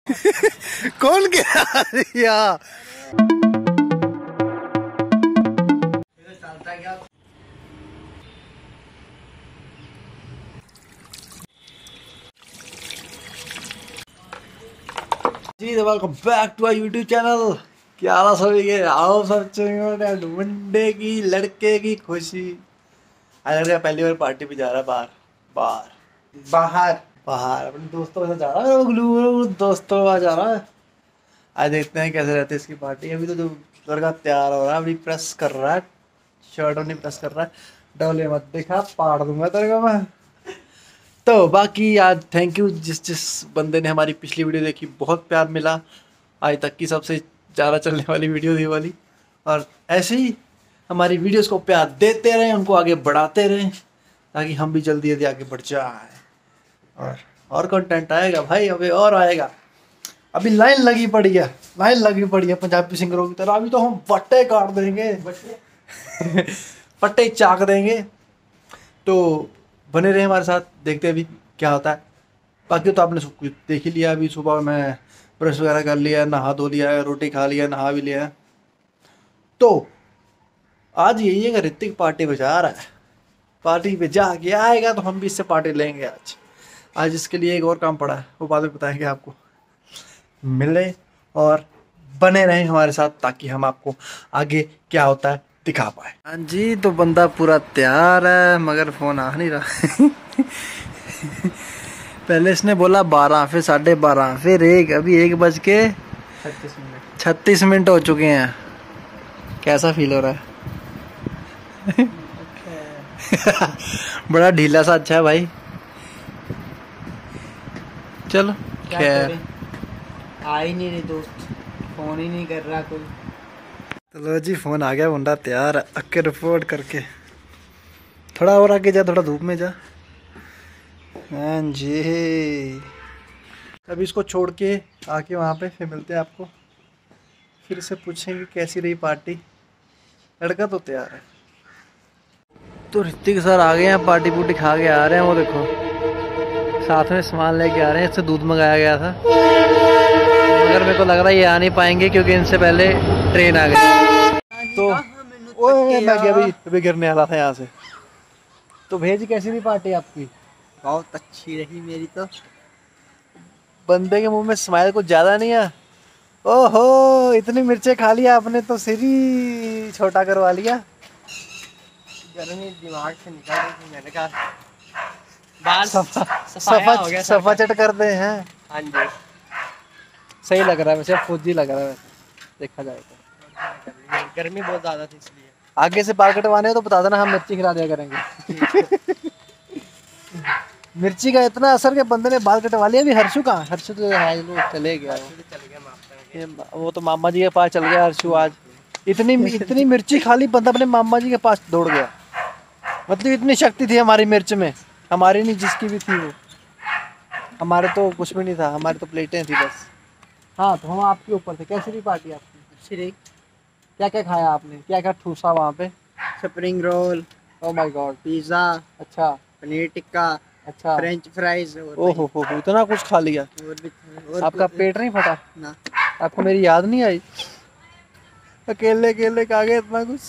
कौन गिरा दिया? जी welcome back to our YouTube channel. क्या हाल सभी के? आओ सब मुंडे की लड़के की खुशी। आज पहली बार पार्टी पे जा रहा है बाहर अपने दोस्तों के साथ जा रहा है। दोस्तों के जा रहा है। आज देखते हैं कैसे रहते इसकी पार्टी। अभी तो जो लड़का तैयार हो रहा है, अभी प्रेस कर रहा है, शर्ट नहीं प्रेस कर रहा है। डोले मत दिखा, पाड़ दूंगा तेरे को मैं। तो बाकी आज थैंक यू जिस बंदे ने हमारी पिछली वीडियो देखी, बहुत प्यार मिला। आज तक की सबसे ज़्यादा चलने वाली वीडियो थी वाली। और ऐसे ही हमारी वीडियोस को प्यार देते रहें, उनको आगे बढ़ाते रहें, ताकि हम भी जल्दी जल्दी आगे बढ़ जाए। और कंटेंट आएगा भाई, अभी और आएगा। अभी लाइन लगी पड़ी है पंजाबी सिंगरों की तरह। अभी तो हम पट्टे काट देंगे, पट्टे चाक देंगे। तो बने रहे हमारे साथ, देखते हैं अभी क्या होता है। बाकी तो आपने सब कुछ देख ही लिया। अभी सुबह मैं ब्रश वगैरह कर लिया, नहा धो लिया है, रोटी खा लिया, नहा भी लिया है। तो आज यही है कि ऋतिक पार्टी पे जा रहा है। पार्टी पे जाके आएगा तो हम भी इससे पार्टी लेंगे। आज इसके लिए एक और काम पड़ा है, वो बाद में बताएंगे आपको। मिले और बने रहें हमारे साथ, ताकि हम आपको आगे क्या होता है दिखा पाए। हाँ जी, तो बंदा पूरा तैयार है, मगर फोन आ नहीं रहा। पहले इसने बोला 12, फिर 12:30, फिर 1, अभी 1:36 हो चुके हैं। कैसा फील हो रहा है? बड़ा ढीला सा अच्छा है भाई। चलो खैर, आ ही नहीं रही दोस्त, फोन ही नहीं कर रहा कोई। चलो जी, फोन आ गया, बंदा तैयार है। अक्के रिपोर्ट करके थोड़ा और आगे जा, थोड़ा धूप में जा। हाँ जी, अभी इसको छोड़ के आके वहाँ पे फिर मिलते हैं आपको। फिर से पूछेंगे कैसी रही पार्टी। लड़का तो तैयार है। तो ऋतिक सर आ गए हैं, पार्टी पुर्टी खा के आ रहे हैं। वो देखो साथ में सामान लेके आ रहे हैं। इससे दूध मंगाया गया था, मगर मेरे को लग रहा है ये आ नहीं पाएंगे क्योंकि इनसे पहले ट्रेन आ गई। तो ओए मैं अभी गिरने वाला था यहाँ से। तो भेज, कैसी रही पार्टी आपकी? बहुत अच्छी रही मेरी तो। बंदे के मुंह में स्माइल कुछ ज्यादा नहीं है। ओहो, इतनी मिर्चें खा लिया आपने तो सिर ही छोटा करवा लिया। गर्मी दिमाग से निकल गई थी, मैंने कहा बाल सफा चट करते हैं। हाँ जी, सही लग रहा है वैसे, फौजी लग रहा है वैसे देखा जाए तो। गर्मी बहुत ज्यादा थी इसलिए। आगे से बाल कटवाने हो तो बता देना, हम मिर्ची खिला दिया करेंगे। मिर्ची का इतना असर के बंदे ने बाल कटवा लिया। अभी हर्षु कहाँ? हर्षु तो चले गया, वो तो मामा जी के पास चल गया हर्षु। आज इतनी मिर्ची खा ली, बंदा अपने मामा जी के पास दौड़ गया। मतलब इतनी शक्ति थी हमारी मिर्च में, हमारी नहीं जिसकी भी थी वो। हमारे तो कुछ भी नहीं था, हमारी तो प्लेटें थी बस। हाँ, तो हम आपके ऊपर थे। कैसी रही पार्टी आपकी? क्या क्या खाया आपने? क्या क्या ठूसा वहाँ पे? Spring roll, oh my God, pizza, अच्छा, पनीर टिक्का, अच्छा, फ्रेंच फ्राइज। ओहो हो, इतना कुछ खा लिया। और आपका पेट नहीं फटा ना? आपको मेरी याद नहीं आई? अकेले खा गए इतना कुछ,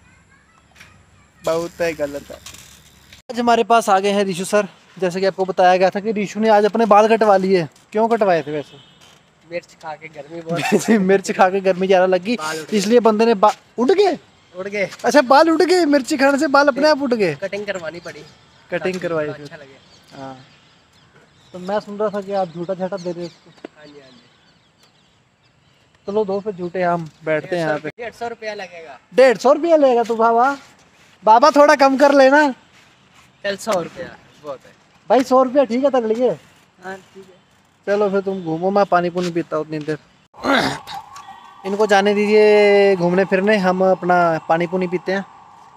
बहुत है गलत है। आज हमारे पास आ गए हैं ऋषु सर। जैसे कि आपको बताया गया था कि ऋषु ने आज अपने बाल कटवा लिए। क्यों कटवाए थे वैसे? मिर्च खा के गर्मी बहुत। मिर्च खा के गर्मी ज्यादा लगी, इसलिए बंदे ने उड़ गए। अच्छा, बाल उड़ गए, मिर्ची खाने से बाल अपने आप उड़ गए। कटिंग करवानी पड़ी, कटिंग करवाई थी। अच्छा लगे। हाँ, तो मैं सुन रहा था कि आप झूठा झाटा दे रहे हो उसको। हाँ जी, हाँ जी। चलो दो फिर झूठे, हम बैठते हैं यहाँ पे। 150 रुपया लगेगा। 150 रुपया लेगा तू? बाबा थोड़ा कम कर लेना। चल 100 रुपया बहुत है भाई, 100 रुपया ठीक है तेरे लिए? हाँ ठीक है। चलो फिर तुम घूमो, मैं पानी पुनी पीता हूँ उतनी देर। इनको जाने दीजिए घूमने फिरने, हम अपना पानी पुनी पीते हैं।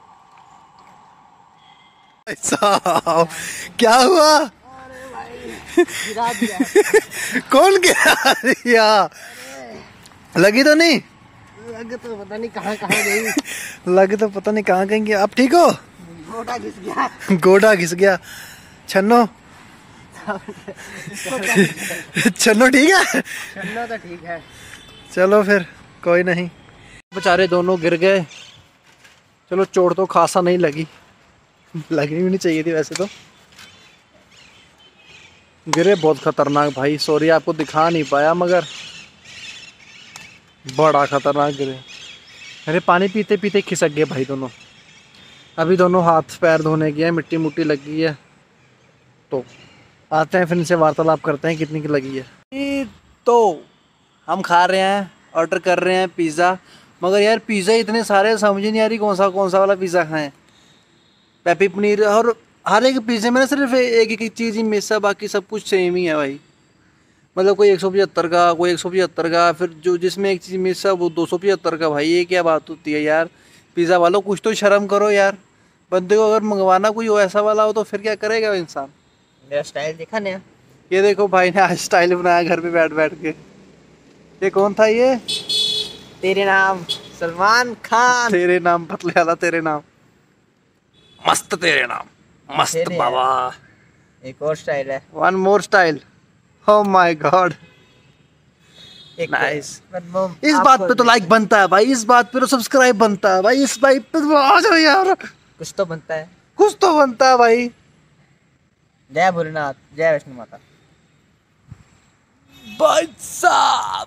क्या हुआ? गिरा दिया। कौन गिरा दिया? लगी तो नहीं? लग तो पता नहीं कहाँ गई। लग तो पता नहीं कहाँ गई। आप ठीक हो? गोटा घिस गया। गोटा घिस गया। छन्नो चलो ठीक है, चलना तो ठीक है। चलो फिर कोई नहीं। बेचारे दोनों गिर गए। चलो चोट तो खासा नहीं लगी, लगनी भी नहीं चाहिए थी वैसे तो। गिरे बहुत खतरनाक भाई, सॉरी आपको दिखा नहीं पाया मगर बड़ा खतरनाक गिरे। अरे पानी पीते पीते खिसक गए भाई दोनों। अभी दोनों हाथ पैर धोने गए हैं, मिट्टी मुट्टी लगी है, तो आते हैं फिर इनसे वार्तालाप करते हैं कितनी की लगी है। तो हम खा रहे हैं, ऑर्डर कर रहे हैं पिज़्ज़ा, मगर यार पिज़्ज़ा इतने सारे समझ ही नहीं आ रही कौन सा वाला पिज़्ज़ा खाएं। पेपी पनीर, और हर एक पिज़्ज़े में ना सिर्फ एक एक चीज़ ही मिस है, बाकी सब कुछ सेम ही है भाई। मतलब कोई 175 का, कोई 175 का, फिर जो जिसमें एक चीज़ मिस है वो 275 का। भाई ये क्या बात होती है यार, पिज़्ज़ा वालों कुछ तो शर्म करो यार। बंदे को अगर मंगवाना कोई ऐसा वाला हो तो फिर क्या करेगा इंसान। मेरा स्टाइल देखा नया। ये देखो भाई ने आज स्टाइल बनाया घर पे बैठ बैठ के। ये कौन था ये? तेरे नाम सलमान खान। तेरे नाम पतले वाला, तेरे नाम मस्त, तेरे नाम मस्त तेरे बाबा। एक और स्टाइल है। One more style, oh my God, एक नाइस। मतलब इस बात पे तो लाइक बनता है भाई, इस बात पे तो सब्सक्राइब बनता है भाई, इस बात पे तो आ जाओ यार, कुछ तो बनता है। कुछ तो बनता है भाई। जय भोलेनाथ, जय वैष्णो माता। भाई साहब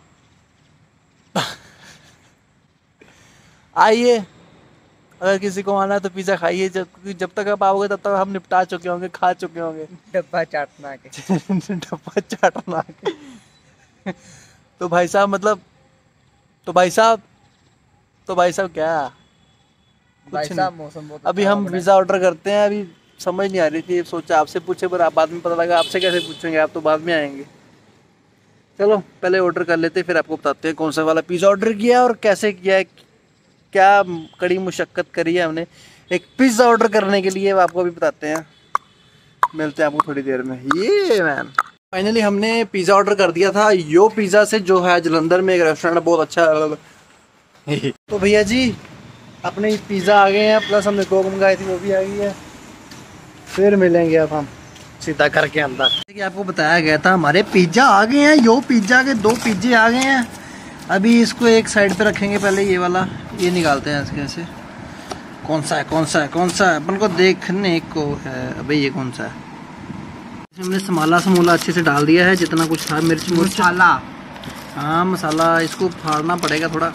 आइए, अगर किसी को आना है तो पिज़्ज़ा खाइए, जब तक आप आओगे तब तक हम निपटा चुके होंगे, खा चुके होंगे। डब्बा चाटना के। डब्बा चाटना के। तो भाई साहब मतलब, तो भाई साहब क्या भाई कुछ साहब नहीं। मौसम बहुत अभी अच्छा हम हो रहा है। पिज़्ज़ा ऑर्डर करते हैं, अभी समझ नहीं आ रही थी, सोचा आपसे पूछे पर आप बाद में पता लगा आपसे कैसे पूछेंगे, आप तो बाद में आएंगे। चलो पहले ऑर्डर कर लेते हैं, फिर आपको बताते हैं कौन सा वाला पिज़्ज़ा ऑर्डर किया और कैसे किया है, क्या कड़ी मुशक्क़त करी है हमने एक पिज़्ज़ा ऑर्डर करने के लिए, आपको भी बताते हैं। मिलते हैं आपको थोड़ी देर में। ये मैन फाइनली हमने पिज़्ज़ा ऑर्डर कर दिया था यो पिज़्ज़ा से, जो है जलंधर में एक रेस्टोरेंट बहुत अच्छा। तो भैया जी अपने पिज़्ज़ा आ गए हैं, प्लस हमने कोक मंगाई थी वो भी आ गई है। फिर मिलेंगे अब हम सीधा घर के अंदर। कि आपको बताया गया था हमारे पिज़्ज़ा आ गए हैं, यो पिज़्ज़ा के 2 पिज़्ज़े आ गए हैं। अभी इसको एक साइड पे रखेंगे, पहले ये वाला ये निकालते हैं इसके से। कौन सा है अपन को देखने को है। अबे ये कौन सा है? हमने समूला अच्छे से डाल दिया है, जितना कुछ था मिर्च मसाला। हाँ मसाला, इसको फाड़ना पड़ेगा थोड़ा,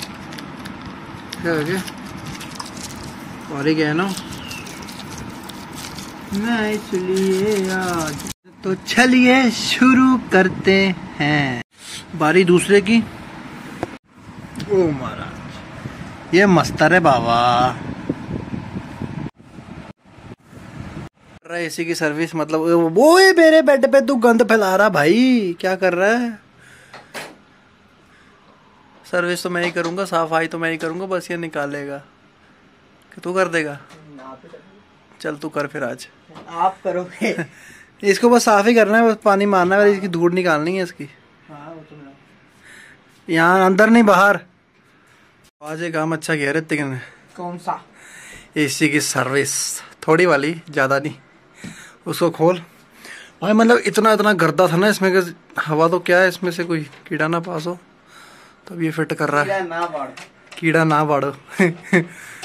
और ही गया ना। इसलिए आज तो चलिए शुरू करते हैं। बारी दूसरे की। ओ महाराज ये मस्तर है बाबा। एसी की सर्विस, मतलब वो मेरे बेड पे तू गंद फैला रहा भाई, क्या कर रहा है? सर्विस तो मैं ही करूंगा, सफाई तो मैं ही करूंगा, बस ये निकालेगा कि तू कर देगा? चल तू कर फिर आज। आप करोगे? इसको बस साफ ही करना है, बस पानी मारना है, इसकी धूड़ निकालनी है इसकी। यहाँ अंदर नहीं बाहर। आज ये काम अच्छा किया ऋतिक ने। कौन सा? एसी की सर्विस, थोड़ी वाली, ज़्यादा नहीं। उसको खोल भाई, मतलब इतना गर्दा था ना इसमें कि हवा तो क्या है, इसमें से कोई कीड़ा ना पास हो, तब ये फिट कर रहा है। कीड़ा ना बाड़ो